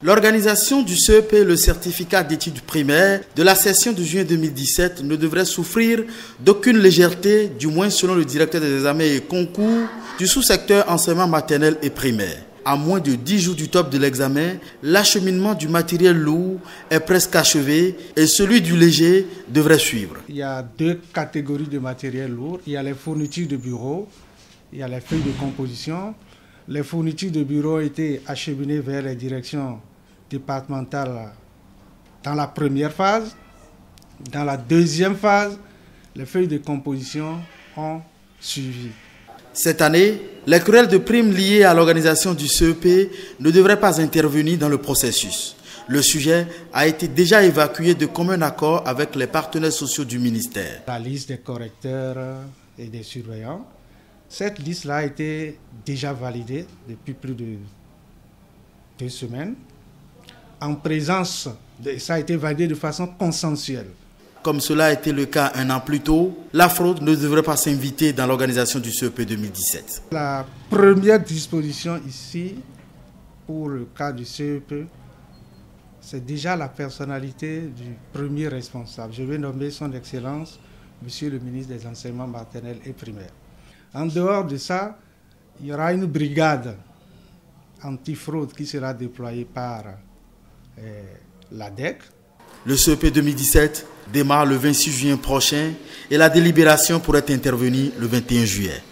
L'organisation du CEP, le certificat d'études primaires, de la session de juin 2017 ne devrait souffrir d'aucune légèreté, du moins selon le directeur des examens et concours du sous-secteur enseignement maternel et primaire. À moins de 10 jours du top de l'examen, l'acheminement du matériel lourd est presque achevé et celui du léger devrait suivre. Il y a deux catégories de matériel lourd. Il y a les fournitures de bureau, il y a les feuilles de composition. Les fournitures de bureau ont été acheminées vers les directions départementales dans la première phase. Dans la deuxième phase, les feuilles de composition ont suivi. Cette année, les querelles de primes liées à l'organisation du CEP ne devraient pas intervenir dans le processus. Le sujet a été déjà évacué de commun accord avec les partenaires sociaux du ministère. La liste des correcteurs et des surveillants, cette liste-là a été déjà validée depuis plus de 2 semaines. En présence, ça a été validé de façon consensuelle. Comme cela a été le cas un an plus tôt, la fraude ne devrait pas s'inviter dans l'organisation du CEP 2017. La première disposition ici, pour le cas du CEP, c'est déjà la personnalité du premier responsable. Je vais nommer son Excellence, Monsieur le ministre des Enseignements maternels et primaires. En dehors de ça, il y aura une brigade anti-fraude qui sera déployée par l'ADEC. Le CEP 2017 démarre le 26 juin prochain et la délibération pourrait intervenir le 21 juillet.